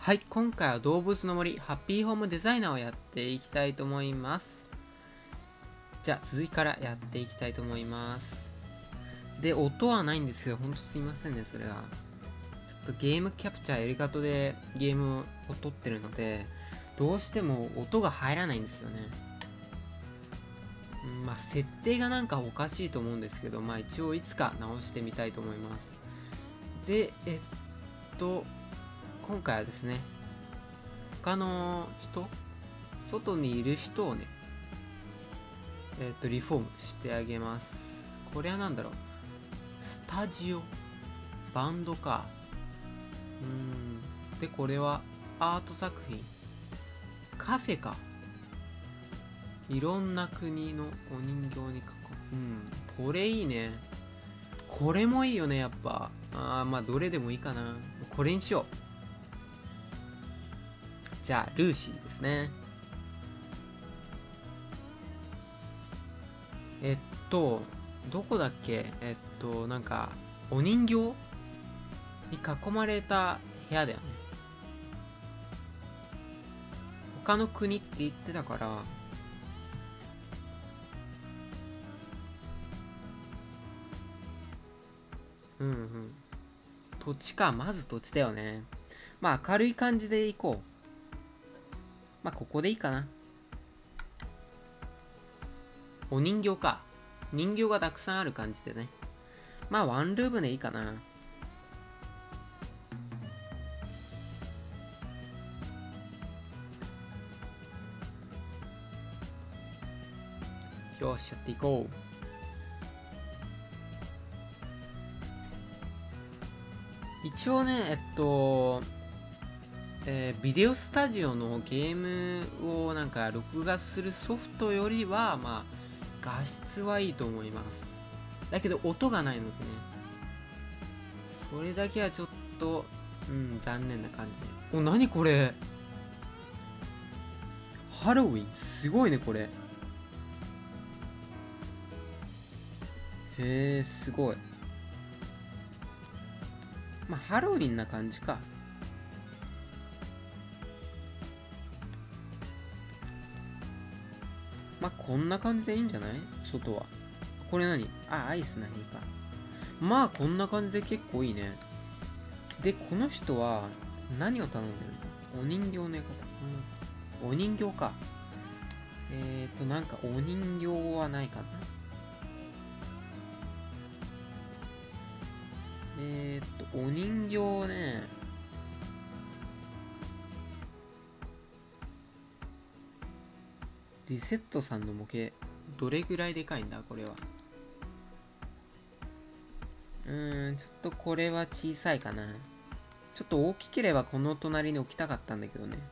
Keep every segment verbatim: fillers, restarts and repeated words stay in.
はい、今回は動物の森ハッピーホームデザイナーをやっていきたいと思います。じゃあ続きからやっていきたいと思います。で、音はないんですけど、ほんとすいませんね、それは。ちょっとゲームキャプチャーエリガトでゲームを撮ってるので、どうしても音が入らないんですよね。うん、まあ設定がなんかおかしいと思うんですけど、まあ一応いつか直してみたいと思います。で、えっと、今回はですね、他の人外にいる人をね、えっと、リフォームしてあげます。これは何だろう、スタジオバンドか。うーん。で、これはアート作品。カフェか。いろんな国のお人形に囲む。うん。これいいね。これもいいよね、やっぱ。あー、まあ、どれでもいいかな。これにしよう。じゃあ、ルーシーですね。えっと、どこだっけ。えっと、なんか、お人形に囲まれた部屋だよね。他の国って言ってたから、うんうん。土地か、まず土地だよね。まあ明るい感じでいこう。まあここでいいかな。お人形か。人形がたくさんある感じでね。まあワンルームでいいかな。よし、やっていこう。一応ね、えっと、えービデオスタジオのゲームをなんか録画するソフトよりは、まあ、画質はいいと思います。だけど音がないのでね、それだけはちょっと、うん、残念な感じ。お、なにこれ、ハロウィンすごいね、これ。へえ、すごい。まあ、ハロウィンな感じか。まあ、こんな感じでいいんじゃない？外は。これ何？あ、アイス何か。まあ、こんな感じで結構いいね。で、この人は、何を頼んでるの？お人形の絵方。うん、お人形か。えーと、なんかお人形はないかな。えーと、お人形ね。リセットさんの模型、どれぐらいでかいんだこれは。うーん、ちょっとこれは小さいかな。ちょっと大きければこの隣に置きたかったんだけどね。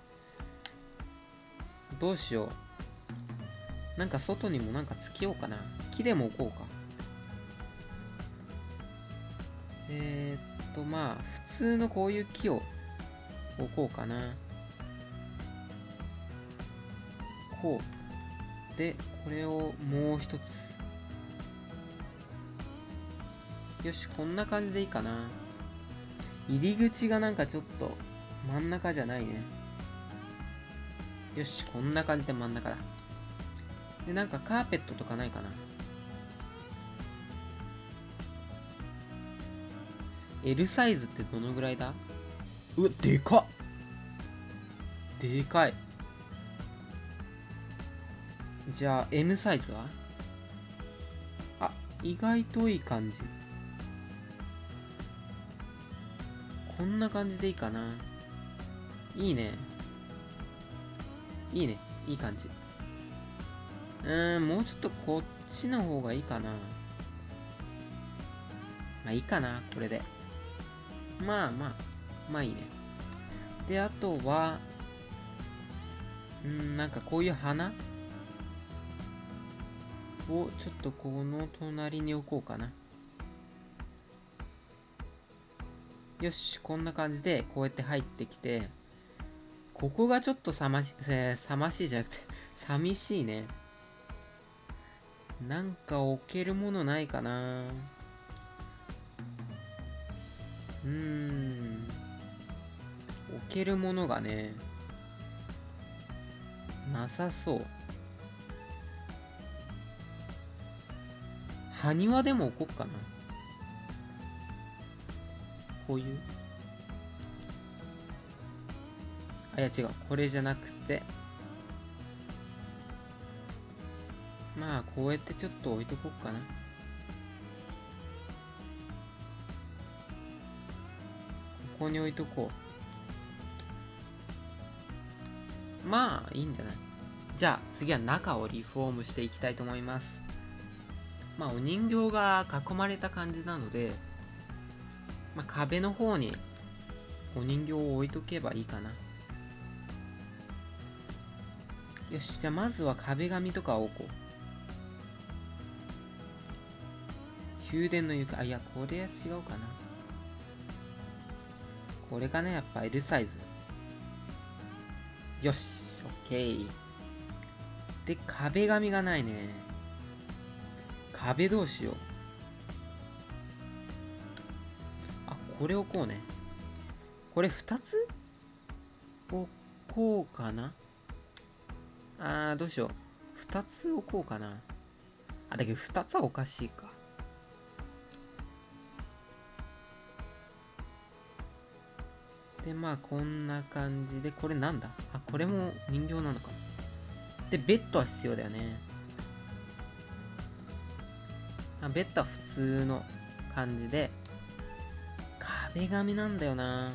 どうしよう。なんか外にもなんかつけようかな。木でも置こうか。えー、っと、まあ、普通のこういう木を置こうかな。こう。で、これをもう一つ。よし、こんな感じでいいかな。入り口がなんかちょっと真ん中じゃないね。よし、こんな感じで真ん中だ。で、なんかカーペットとかないかな。L サイズってどのぐらいだ？うわ、でかっ！でかい。じゃあ M サイズは？あ、意外といい感じ。こんな感じでいいかな。いいね。いいね。いい感じ。うーん、もうちょっとこっちの方がいいかな。まあいいかな、これで。まあまあ、まあいいね。で、あとは、うーん、なんかこういう花をちょっとこの隣に置こうかな。よし、こんな感じでこうやって入ってきて、ここがちょっとさまし、えー、さましいじゃなくて寂しいね。なんか置けるものないかな。うーん。置けるものがねなさそう。埴輪でも置こっかな。こういうあ、いや違う、これじゃなくて、まあこうやってちょっと置いとこうかな。ここに置いとこう。まあいいんじゃない。じゃあ次は中をリフォームしていきたいと思います。まあお人形が囲まれた感じなので、まあ、壁の方にお人形を置いとけばいいかな。よし、じゃあまずは壁紙とかを置こう。宮殿の床、あ、いや、これは違うかな。これかな、やっぱ L サイズ。よし、オッケー。で、壁紙がないね。壁どうしよう。あ、これ置こうね。これふたつ置こうかな。あー、どうしよう。ふたつ置こうかな。あ、だけどふたつはおかしいか。で、まあ、こんな感じで、これなんだ？あ、これも人形なのかな。で、ベッドは必要だよね。あ、ベッドは普通の感じで、壁紙なんだよな。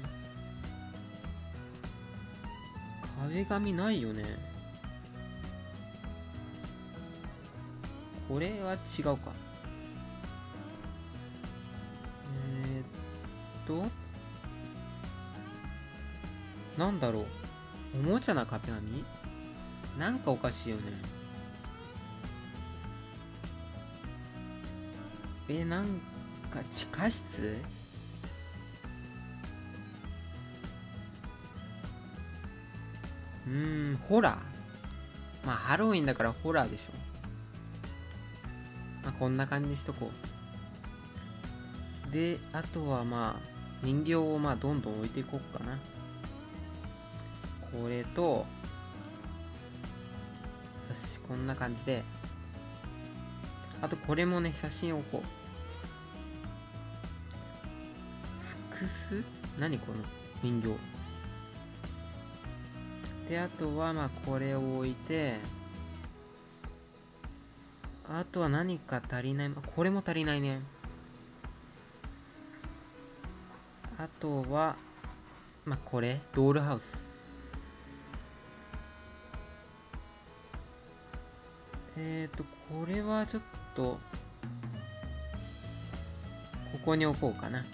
壁紙ないよね。これは違うか。えー、っと、なんだろう。おもちゃな壁紙？なんかおかしいよね。え、なんか地下室？うーん、ホラー？まあ、ハロウィンだからホラーでしょ。まあ、こんな感じにしとこう。で、あとはまあ、人形をまあ、どんどん置いていこうかな。これと、よし、こんな感じで。あと、これもね、写真を置こう。複数？何この人形。で、あとは、まあ、これを置いて、あとは何か足りない。これも足りないね。あとは、まあ、これ、ドールハウス。えっと、これはちょっと、ここに置こうかな。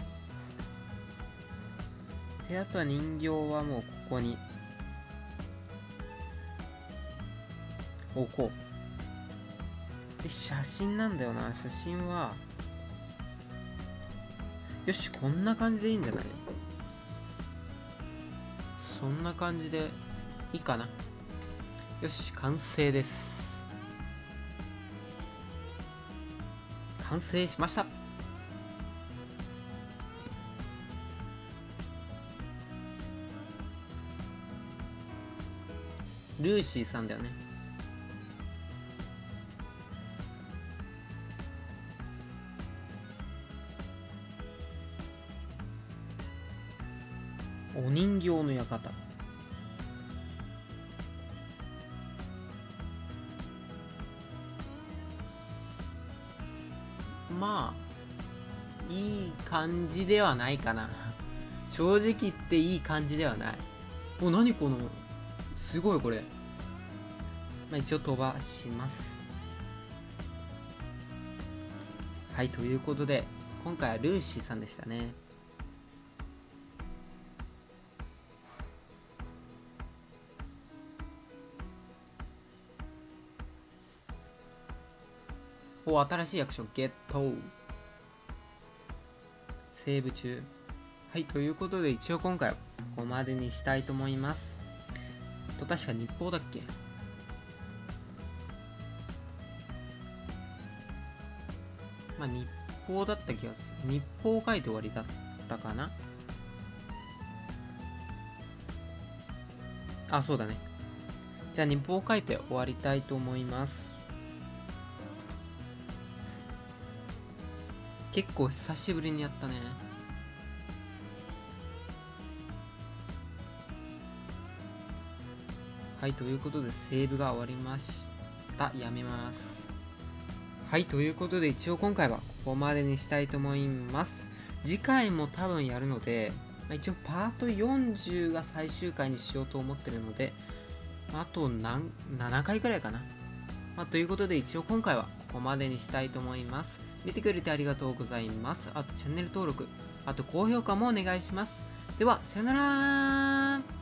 で、あとは人形はもうここに置こう。で、写真なんだよな。写真は、よし、こんな感じでいいんじゃない？そんな感じでいいかな。よし、完成です。完成しました。ルーシーさんだよね。お人形の館。まあいい感じではないかな。正直言っていい感じではない。お、何このすごいこれ。まあ一応飛ばします。はい、ということで今回はルーシーさんでしたね。お、新しいアクションゲット。セーブ中。はい、ということで一応今回はここまでにしたいと思います。と、確か日報だっけ？まあ日報だった気がする。日報を書いて終わりだったかな。 あ、そうだね。じゃあ日報を書いて終わりたいと思います。結構久しぶりにやったね。はい、ということでセーブが終わりました。やめます。はい、ということで一応今回はここまでにしたいと思います。次回も多分やるので、まあ、一応パートよんじゅうが最終回にしようと思ってるので、あと何ななかいくらいかな。まあ、ということで一応今回はここまでにしたいと思います。見てくれてありがとうございます。あとチャンネル登録、あと高評価もお願いします。では、さよなら。